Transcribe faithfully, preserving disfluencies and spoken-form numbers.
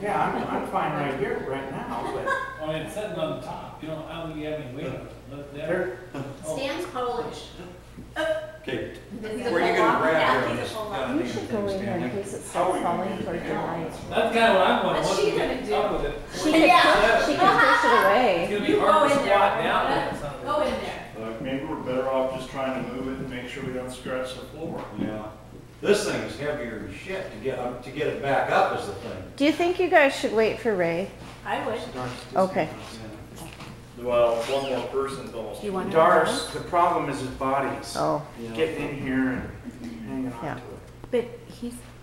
Yeah, I'm, I'm fine right here, right now, but I mean, it's sitting on the top, you don't, I don't think you have any weight on it. Look there. there, Oh. Stan's Polish. Okay, He's where are you a gonna pull-up. grab Yeah, here on he's a this pull-up. goddamn You should thing, go in here Stan? in case it How are starts we falling gonna towards do your that? eyes. That's kind of what I'm wondering. What's What she do we gonna do? up with it? She can, Yeah. she can push it It's away. gonna be You hard go to in there. squat down with it. son of a- Go in there. Look, maybe we're better off just trying to move it and make sure we don't scratch the floor. Yeah. This thing is heavier than shit to get, up- to get it back up is the thing. Do you think you guys should wait for Ray? I would. Okay. Well, one more person's almost. You want to? Doris, the problem is his body's Oh, getting in here and hanging on Yeah. to it. But he's,